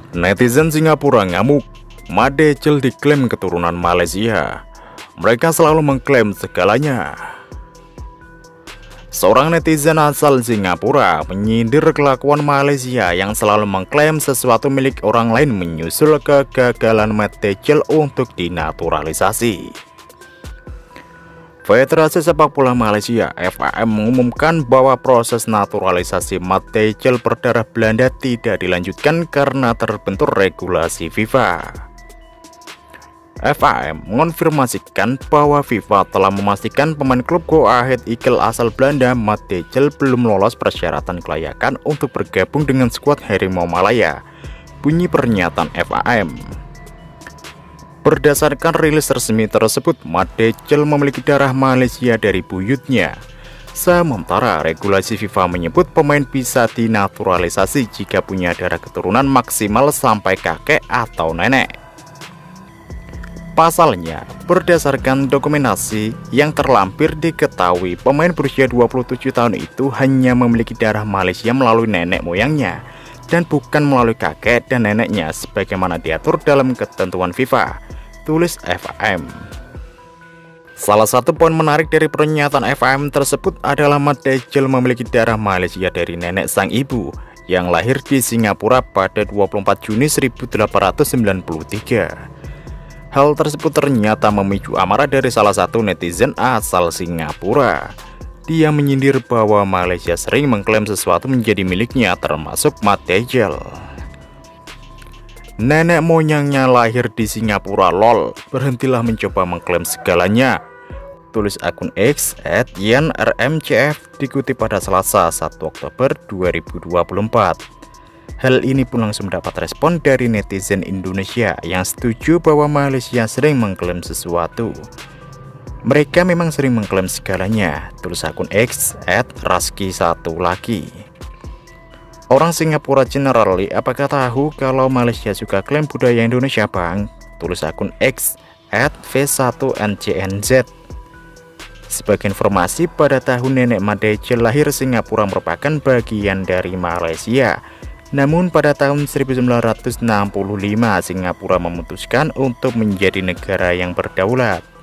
Netizen Singapura ngamuk, Made Echil diklaim keturunan Malaysia. Mereka selalu mengklaim segalanya. Seorang netizen asal Singapura menyindir kelakuan Malaysia yang selalu mengklaim sesuatu milik orang lain menyusul kegagalan Made Echil untuk dinaturalisasi. Federasi Sepak Bola Malaysia (FAM) mengumumkan bahwa proses naturalisasi Made Echil berdarah Belanda tidak dilanjutkan karena terbentur regulasi FIFA. FAM mengonfirmasikan bahwa FIFA telah memastikan pemain klub Go Ahead Eagles asal Belanda Made Echil belum lolos persyaratan kelayakan untuk bergabung dengan skuad Harimau Malaya. Bunyi pernyataan FAM. Berdasarkan rilis resmi tersebut, Made Echil memiliki darah Malaysia dari buyutnya. Sementara regulasi FIFA menyebut pemain bisa dinaturalisasi jika punya darah keturunan maksimal sampai kakek atau nenek. Pasalnya, berdasarkan dokumentasi yang terlampir diketahui pemain berusia 27 tahun itu hanya memiliki darah Malaysia melalui nenek moyangnya dan bukan melalui kakek dan neneknya sebagaimana diatur dalam ketentuan FIFA, tulis FAM. Salah satu poin menarik dari pernyataan FAM tersebut adalah Made Echil memiliki darah Malaysia dari nenek sang ibu yang lahir di Singapura pada 24 Juni 1893. Hal tersebut ternyata memicu amarah dari salah satu netizen asal Singapura. Dia menyindir bahwa Malaysia sering mengklaim sesuatu menjadi miliknya termasuk Made Echil. Nenek moyangnya lahir di Singapura lol, berhentilah mencoba mengklaim segalanya, tulis akun X @YanRMCF dikutip pada Selasa 1 Oktober 2024. Hal ini pun langsung mendapat respon dari netizen Indonesia yang setuju bahwa Malaysia sering mengklaim sesuatu. Mereka memang sering mengklaim segalanya, tulis akun X @Raski1lagi. Orang Singapura generally, apakah tahu kalau Malaysia juga klaim budaya Indonesia bang? Tulis akun X @V1NCNZ. Sebagai informasi, pada tahun nenek Made Echil lahir Singapura merupakan bagian dari Malaysia. Namun pada tahun 1965 Singapura memutuskan untuk menjadi negara yang berdaulat.